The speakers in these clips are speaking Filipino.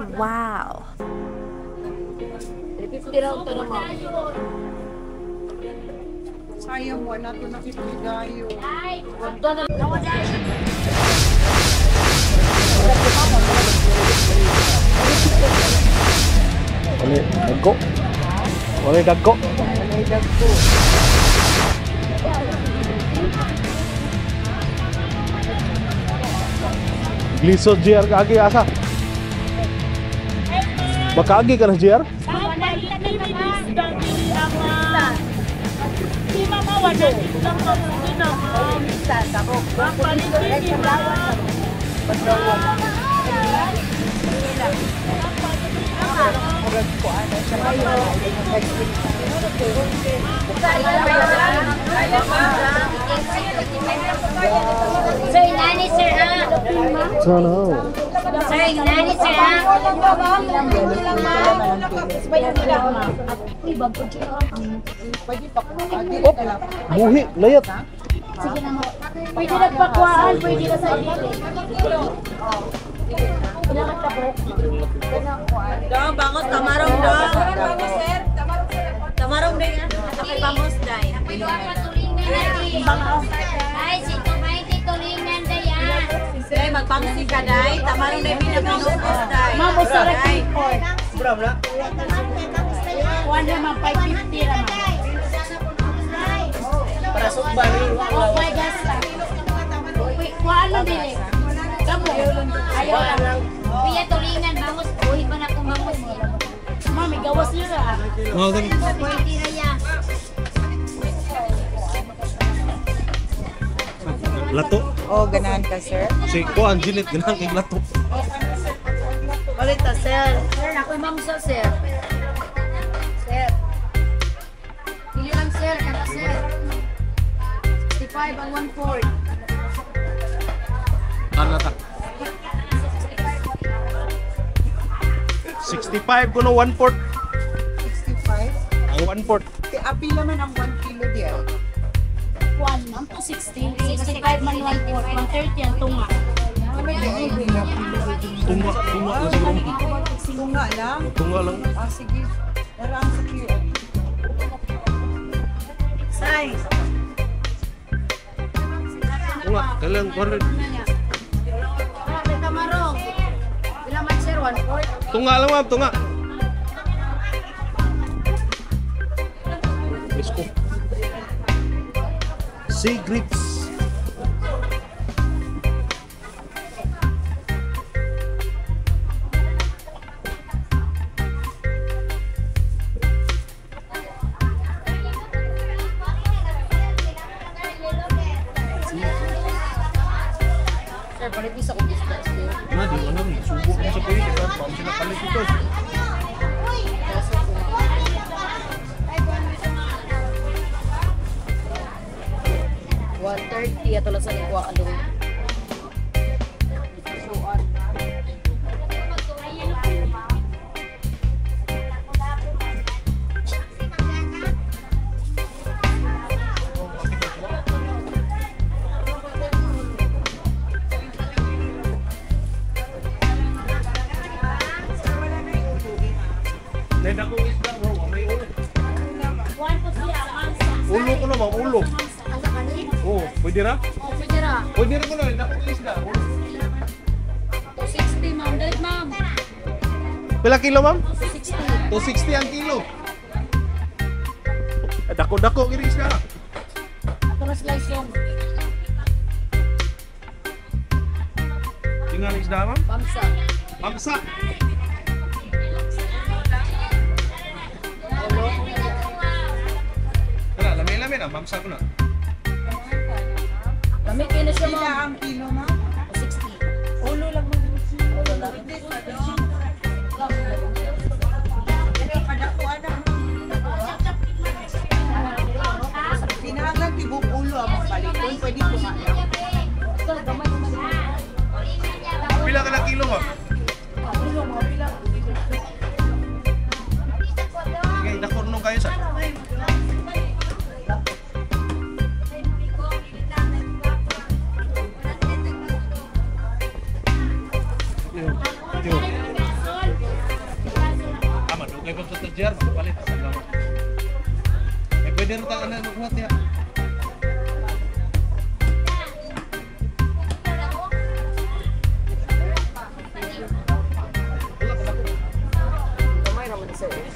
Wow. 50 raw ito naman. Sayang, wala ito nakikigayo. Ito na. Wala dagko. Wala dagko. Wala dagko. Gliso JR kaagi asa. Makaagi ka na JR? Sir, nani sir ha? Sana. Sir, nani sir ha? Buhi, layat. Sige na mo. Pwede nagpakuhaan, pwede na sa ibig. Dong, bangos, tamarong dong. Tamarong dong yan. Takay bangos, day. Ay, si Tumay, si Tulingan na yan. Day, magpangsi ka, day. Tamarong day, pinapinukos, day. Mamo sa Day. report. Kuha naman, 550 naman. Oh, my gosh. Kuha ano dili? Kamu. Ayaw lang. Kuya Tulingan, bangus. Buhi pa na kung bangus. Mami, gawas nyo na. Pwede na yan. Lato. Oh, ganahan ka, sir? Si ko ang ginit ganang kay lato. Ulit ta, sir. Sir, ako'y mamsa, sir. Sir. Pili lang, sir. Kata, sir. 65 ang 1/4. Ano ta? 65 kuno 1/4. 65? Ang 1/4. Apila man ang 1 kilo diya. 1, ang 260. 65 man 1/4. 130 ang tunga. Tunga lang siguro. Tunga lang? Tunga lang. Ah, sige. Darang sa kilo. Size. Tunga, kailang kuwan. Tamarong. Ilang man, sir? 1/4. Tunga lang ma'am, tunga. Isko. Sea grapes. Sir, palit isa ko business. Na di mo na subo mo sa kuya kasi pa sila palit ito. $130 at wala sa ikuha ka doon. Dahil ako isda, may ulo. 1 po siya, mansa. Ulo ko naman, ulo. Ang sa kanin? Oh, pwede ra? Oh, pwede ra. Pwede ra ko na, dako isda. 260, ma'am. Dahil, ma'am. Pila kilo ma'am? 260. 260 ang kilo. Dako-dako gini isda. Ito na slice yung Tinggal isda ma'am? bangsa. Bangsa. Tara, lamay-lamay na, bangsa ko na. Kami kayo na siya, Pila ma'am. ang kilo, ma'am? 60. Ulo lang mo. Ulo lang. Pinahanglan tibok ulo ang magbalikon. Pwede tunga lang. Pila ka na kilo ma'am? Okay, nakurno kayo sa. Yo. May pa sa JR, magpalit. Eh, pwede rin tayo na magkuhat niya. Kamay naman isa eh.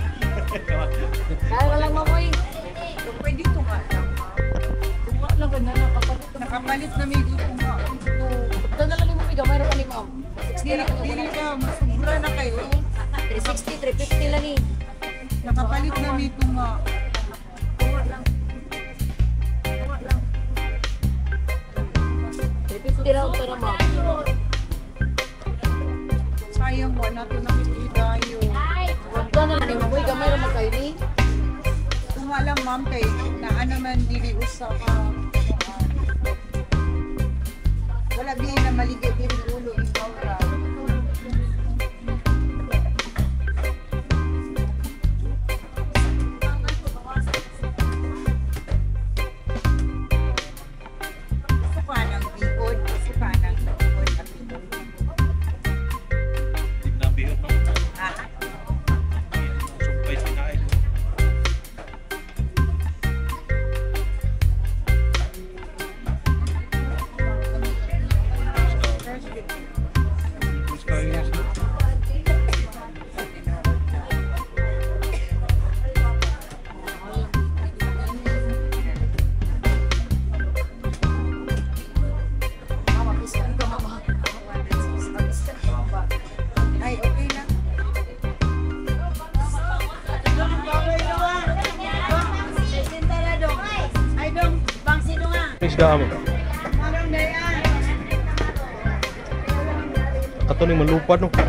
Kaya ka lang mamoy. So, pwede tunga lang. Tunga lang ka na nakapalit. Nakapalit na may tunga. Doon na lang yung gamay na kani ma'am. Dili ka, masubra na kayo. 360, 350 lang eh. Nakapalit na may tunga. Tunga lang. 350 lang para ma'am. Sayang, wala to nakikita tayo. Doon na lang yung mamoy. Gamay naman kayo ni. Tunga lang, ma'am, kay na naman dili usa ka. Wala bihin na maligay din ulo, ikaw ra. Gusto ka ng bihod, gusto ka ng bihod at bihod. Nabihot ng Ah, sumpay sinain. Terus kayo Mama, piskan ka mama. ay, okay na. Ay, dong, bang sino nga? Please ka mo. Kato ni malupad no.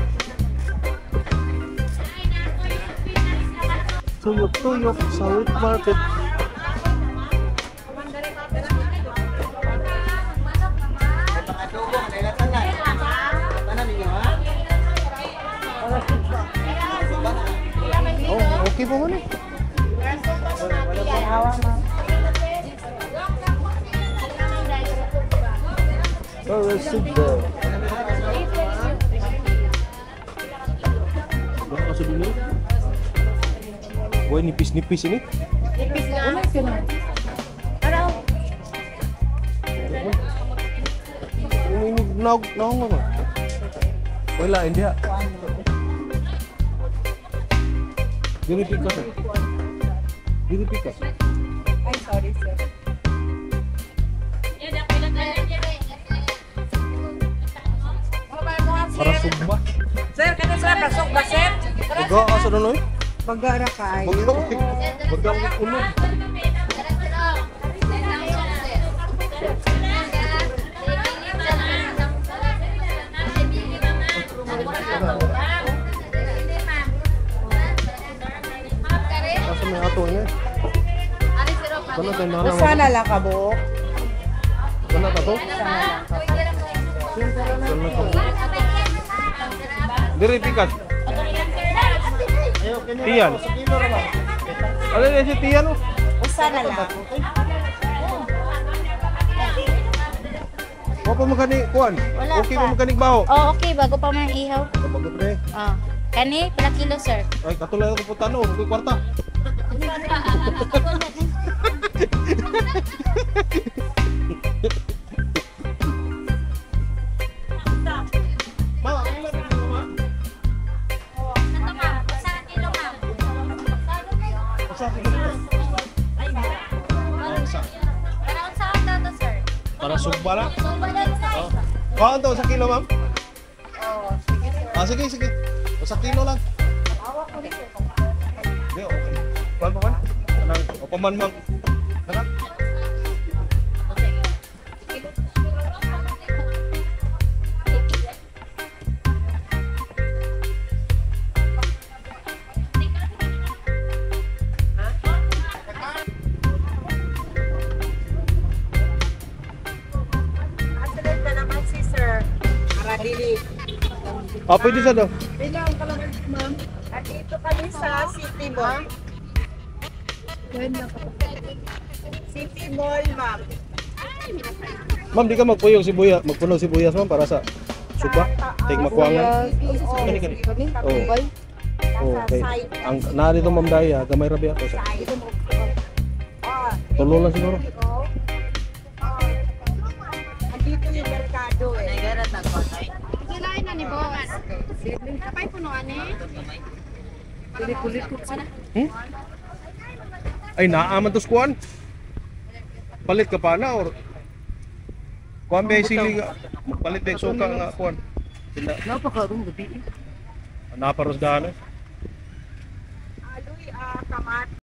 Tuyok-tuyok sa wheat market. Oh, okay po man eh. Oh, super. Berapa kaso dulu? Wah, nipis-nipis ini. Nipis nga. Ano? Ini naog apa? Wala, hindi ah. Dili pikas. Dili pikas. Ay, sorry, sir. Para sumba. Sir, kano sir, pasok ba sir? Baga asa doon eh? Pagara ka ay. Baga ulo. Asa may ato ini? Kana tayo na Sana lang ka, Bo. Kana ka to? Diri pikas. Tiyan. Ano yan si Tiyan oh? Sana lang. Wa pa magani kuan. Okay pa magani baho. Oh, okay. Bago pa man ihaw. Kapag pre. Oh. Kani, pila kilo, sir? Ay katulad ko putan oh, ko kwarta. Ma, ilan na ma? Ito, ma'am. Isang kilo, ma'am. Usa ko dito. Para saan daw to, sir? Para sugba lang. So, wala sa isa. Kuhaan to, 1 kilo ma'am? Ah, sige, sige. 1 kilo lang. Di, okay. Kuhaan pa man? Anang, o paman ma'am. Anak? Asalin ka naman si Sir Maradili. Ah, pwede sa daw. Bilang ka naman, ma'am. At dito kami sa City Mall. City Mall, ma'am. Ma'am, di ka magpuyog sibuyas, magpuno sibuyas ma'am para sa suba. Take makuangan. Kani kani. Oh. Oh, sa okay. side. Ang narito Ma'am Daya, gamay rabi ako sa. Side. Oh, Tulo lang siguro. oh. Andito yung merkado eh. Nagarat ako, ay. Silain na ni boss. Kapay puno ani. Ay, naaman to skuan. Palit ka pa na or kuan ba sili nga palit ba suka nga kuan. Napakarong gabi. Naparos daan. Aloy, kamat.